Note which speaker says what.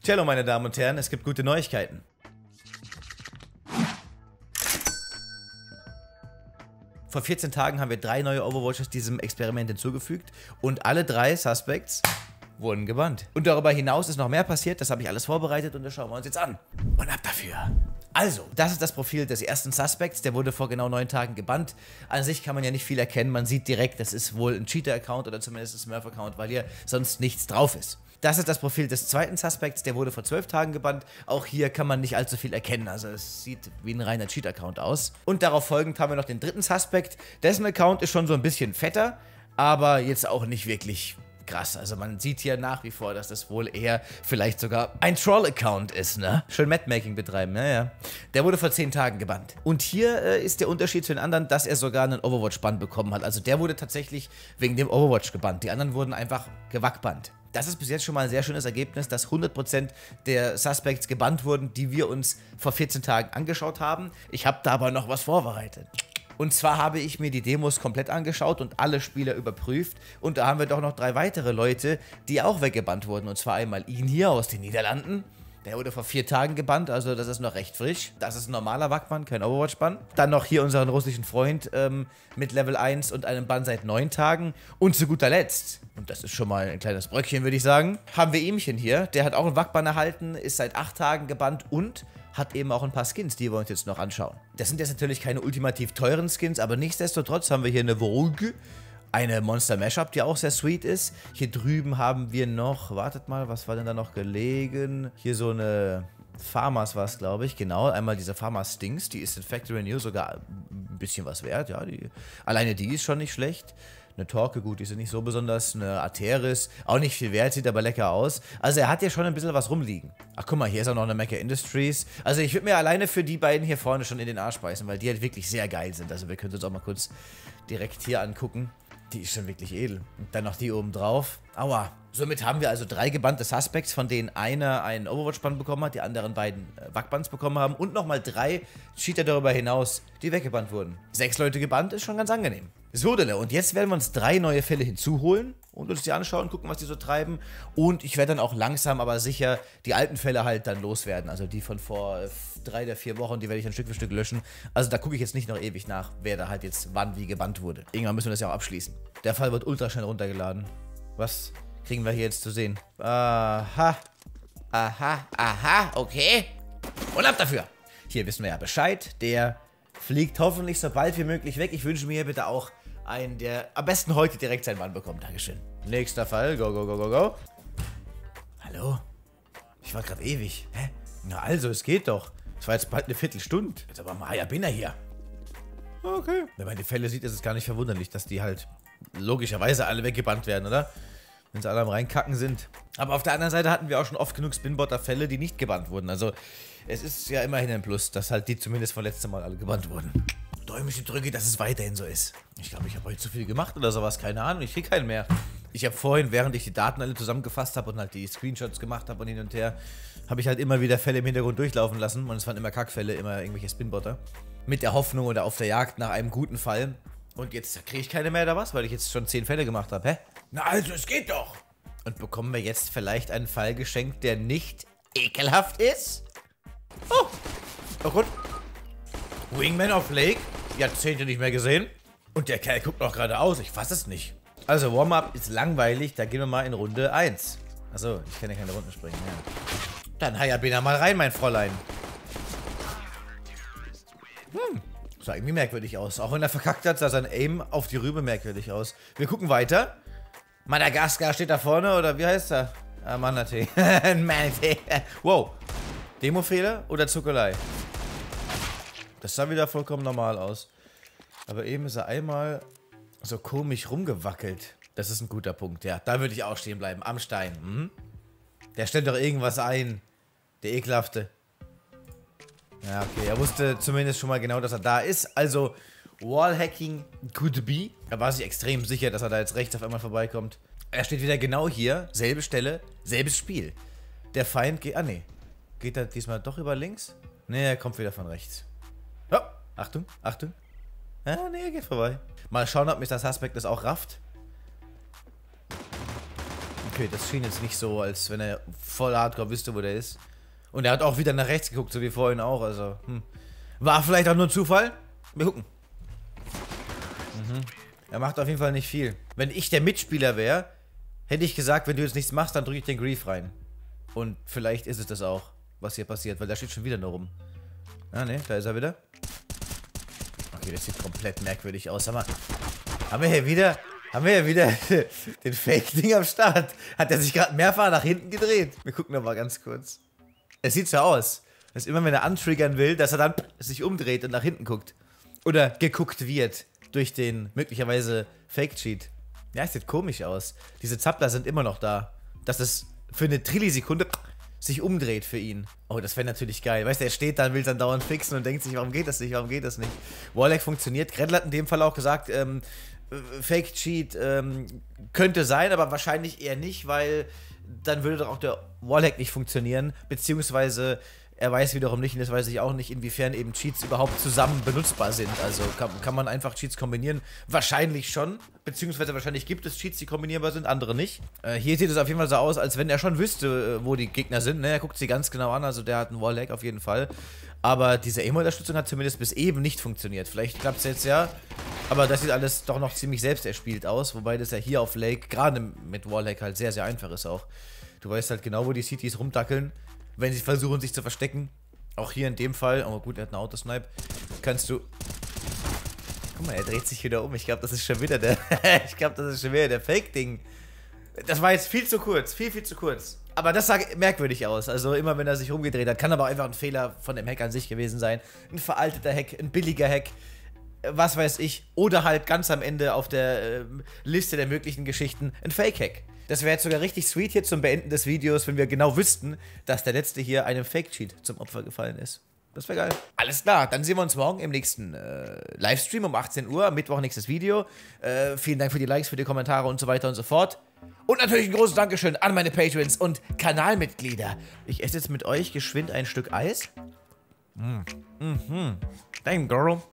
Speaker 1: Cello, meine Damen und Herren, es gibt gute Neuigkeiten. Vor 14 Tagen haben wir 3 neue Overwatches diesem Experiment hinzugefügt und alle 3 Suspects wurden gebannt. Und darüber hinaus ist noch mehr passiert, das habe ich alles vorbereitet und das schauen wir uns jetzt an. Und ab dafür. Also, das ist das Profil des ersten Suspects, der wurde vor genau 9 Tagen gebannt. An sich kann man ja nicht viel erkennen, man sieht direkt, das ist wohl ein Cheater-Account oder zumindest ein Smurf-Account, weil hier sonst nichts drauf ist. Das ist das Profil des zweiten Suspects, der wurde vor 12 Tagen gebannt. Auch hier kann man nicht allzu viel erkennen, also es sieht wie ein reiner Cheat-Account aus. Und darauf folgend haben wir noch den dritten Suspect, dessen Account ist schon so ein bisschen fetter, aber jetzt auch nicht wirklich krass. Also man sieht hier nach wie vor, dass das wohl eher vielleicht sogar ein Troll-Account ist, ne? Schön Mapmaking betreiben, ja. Der wurde vor 10 Tagen gebannt. Und hier ist der Unterschied zu den anderen, dass er sogar einen Overwatch-Bann bekommen hat. Also der wurde tatsächlich wegen dem Overwatch gebannt. Die anderen wurden einfach gewackbannt. Das ist bis jetzt schon mal ein sehr schönes Ergebnis, dass 100% der Suspects gebannt wurden, die wir uns vor 14 Tagen angeschaut haben. Ich habe da aber noch was vorbereitet. Und zwar habe ich mir die Demos komplett angeschaut und alle Spieler überprüft. Und da haben wir doch noch 3 weitere Leute, die auch weggebannt wurden. Und zwar einmal ihn hier aus den Niederlanden. Der wurde vor 4 Tagen gebannt, also das ist noch recht frisch. Das ist ein normaler Wackbann, kein Overwatch-Bann. Dann noch hier unseren russischen Freund mit Level 1 und einem Bann seit 9 Tagen. Und zu guter Letzt, und das ist schon mal ein kleines Bröckchen, würde ich sagen, haben wir ihmchen hier. Der hat auch einen Wackbann erhalten, ist seit 8 Tagen gebannt und hat eben auch ein paar Skins, die wir uns jetzt noch anschauen. Das sind jetzt natürlich keine ultimativ teuren Skins, aber nichtsdestotrotz haben wir hier eine Vogue, eine Monster Mashup, die auch sehr sweet ist. Hier drüben haben wir noch, wartet mal, was war denn da noch gelegen? Hier so eine Farmers war es, glaube ich, genau. Einmal diese Farmers Stings, die ist in Factory New sogar ein bisschen was wert, ja. Alleine die ist schon nicht schlecht. Eine Torque, gut, die ist nicht so besonders. Eine Arteris, auch nicht viel wert, sieht aber lecker aus. Also er hat ja schon ein bisschen was rumliegen. Ach guck mal, hier ist auch noch eine Mecha Industries. Also ich würde mir alleine für die beiden hier vorne schon in den Arsch beißen, weil die halt wirklich sehr geil sind. Also wir können uns auch mal kurz direkt hier angucken. Die ist schon wirklich edel. Und dann noch die oben drauf. Aua. Somit haben wir also 3 gebannte Suspects, von denen einer einen Overwatch-Bann bekommen hat, die anderen beiden Wackbanns bekommen haben und nochmal 3 Cheater darüber hinaus, die weggebannt wurden. 6 Leute gebannt ist schon ganz angenehm. So, und jetzt werden wir uns 3 neue Fälle hinzuholen und uns die anschauen, gucken, was die so treiben. Und ich werde dann auch langsam, aber sicher die alten Fälle halt dann loswerden. Also die von vor 3 oder 4 Wochen, die werde ich dann Stück für Stück löschen. Also da gucke ich jetzt nicht noch ewig nach, wer da halt jetzt wann wie gebannt wurde. Irgendwann müssen wir das ja auch abschließen. Der Fall wird ultra schnell runtergeladen. Was kriegen wir hier jetzt zu sehen? Aha. Aha, aha, okay. Und ab dafür. Hier wissen wir ja Bescheid. Der fliegt hoffentlich so bald wie möglich weg. Ich wünsche mir bitte auch einen, der am besten heute direkt seinen Mann bekommt. Dankeschön. Nächster Fall. Go, go, go, go, go. Hallo? Ich war gerade ewig. Hä? Na also, es geht doch. Es war jetzt bald eine Viertelstunde. Jetzt aber Maja bin er hier. Okay. Wenn man die Fälle sieht, ist es gar nicht verwunderlich, dass die halt logischerweise alle weggebannt werden, oder? Wenn sie alle am Reinkacken sind. Aber auf der anderen Seite hatten wir auch schon oft genug Spinbotter-Fälle, die nicht gebannt wurden. Also, es ist ja immerhin ein Plus, dass halt die zumindest von letztem Mal alle gebannt wurden. Däumchen drücke, dass es weiterhin so ist. Ich glaube, ich habe heute zu viel gemacht oder sowas. Keine Ahnung, ich kriege keinen mehr. Ich habe vorhin, während ich die Daten alle zusammengefasst habe und halt die Screenshots gemacht habe und hin und her, habe ich halt immer wieder Fälle im Hintergrund durchlaufen lassen. Und es waren immer Kackfälle, immer irgendwelche Spinbotter. Mit der Hoffnung oder auf der Jagd nach einem guten Fall. Und jetzt kriege ich keine mehr oder was, weil ich jetzt schon 10 Fälle gemacht habe. Hä? Na also, es geht doch. Und bekommen wir jetzt vielleicht einen Fall geschenkt, der nicht ekelhaft ist? Oh. Oh gut. Wingman of Lake. Jahrzehnte nicht mehr gesehen. Und der Kerl guckt noch geradeaus. Ich fasse es nicht. Also, Warm-Up ist langweilig. Da gehen wir mal in Runde 1. Achso, ich kann ja keine Runden springen. Ja. Dann Hayabena mal rein, mein Fräulein. Sah irgendwie merkwürdig aus. Auch wenn er verkackt hat, sah sein Aim auf die Rübe merkwürdig aus. Wir gucken weiter. Madagaskar steht da vorne, oder wie heißt er? Ah, Manatee. Manatee. Wow. Demofehler oder Zuckerlei? Das sah wieder vollkommen normal aus. Aber eben ist er einmal so komisch rumgewackelt. Das ist ein guter Punkt, ja. Da würde ich auch stehen bleiben. Am Stein. Hm? Der stellt doch irgendwas ein. Der ekelhafte. Ja, okay. Er wusste zumindest schon mal genau, dass er da ist. Also, Wallhacking could be. Er war sich extrem sicher, dass er da jetzt rechts auf einmal vorbeikommt. Er steht wieder genau hier. Selbe Stelle, selbes Spiel. Der Feind geht... Ah, nee. Geht er diesmal doch über links? Nee, er kommt wieder von rechts. Oh, Achtung, Achtung. Ah, nee, er geht vorbei. Mal schauen, ob Mr. Suspect das auch rafft. Okay, das schien jetzt nicht so, als wenn er voll hardcore wüsste, wo der ist. Und er hat auch wieder nach rechts geguckt, so wie vorhin auch, also, War vielleicht auch nur ein Zufall? Wir gucken. Er macht auf jeden Fall nicht viel. Wenn ich der Mitspieler wäre, hätte ich gesagt, wenn du jetzt nichts machst, dann drücke ich den Grief rein. Und vielleicht ist es das auch, was hier passiert, weil da steht schon wieder nur rum. Ah, ne, da ist er wieder. Okay, das sieht komplett merkwürdig aus. Sag mal, haben wir hier wieder den Fake-Ding am Start? Hat er sich gerade mehrfach nach hinten gedreht? Wir gucken noch mal ganz kurz. Es sieht so aus, dass immer, wenn er antriggern will, dass er dann sich umdreht und nach hinten guckt. Oder geguckt wird durch den möglicherweise Fake-Cheat. Ja, es sieht komisch aus. Diese Zappler sind immer noch da. Dass es für eine Trillisekunde sich umdreht für ihn. Oh, das wäre natürlich geil. Weißt du, er steht da und will es dann dauernd fixen und denkt sich, warum geht das nicht, warum geht das nicht? Warlock funktioniert. Gretel hat in dem Fall auch gesagt, Fake-Cheat könnte sein, aber wahrscheinlich eher nicht, weil dann würde doch auch der Warlock nicht funktionieren, beziehungsweise er weiß wiederum nicht, und das weiß ich auch nicht, inwiefern eben Cheats überhaupt zusammen benutzbar sind. Also kann man einfach Cheats kombinieren? Wahrscheinlich schon, beziehungsweise wahrscheinlich gibt es Cheats, die kombinierbar sind, andere nicht. Hier sieht es auf jeden Fall so aus, als wenn er schon wüsste, wo die Gegner sind. Ne? Er guckt sie ganz genau an, also der hat einen Warlock auf jeden Fall. Aber diese Aim-Unterstützung hat zumindest bis eben nicht funktioniert. Vielleicht klappt es jetzt ja, aber das sieht alles doch noch ziemlich selbst erspielt aus, wobei das ja hier auf Lake, gerade mit Warlock halt sehr, sehr einfach ist auch. Du weißt halt genau, wo die CTs rumdackeln, wenn sie versuchen, sich zu verstecken. Auch hier in dem Fall, aber gut, er hat einen Autosnipe, kannst du... Guck mal, er dreht sich wieder um. Ich glaube, das ist schon wieder der... der Fake-Ding. Das war jetzt viel zu kurz, viel zu kurz. Aber das sah merkwürdig aus. Also immer, wenn er sich rumgedreht hat, kann aber auch einfach ein Fehler von dem Hack an sich gewesen sein. Ein veralteter Hack, ein billiger Hack, was weiß ich. Oder halt ganz am Ende auf der Liste der möglichen Geschichten ein Fake-Hack. Das wäre jetzt sogar richtig sweet hier zum Beenden des Videos, wenn wir genau wüssten, dass der letzte hier einem Fake-Cheat zum Opfer gefallen ist. Das wäre geil. Alles klar, dann sehen wir uns morgen im nächsten Livestream um 18 Uhr, am Mittwoch nächstes Video. Vielen Dank für die Likes, für die Kommentare und so weiter und so fort. Und natürlich ein großes Dankeschön an meine Patrons und Kanalmitglieder. Ich esse jetzt mit euch geschwind ein Stück Eis. Thank you, girl.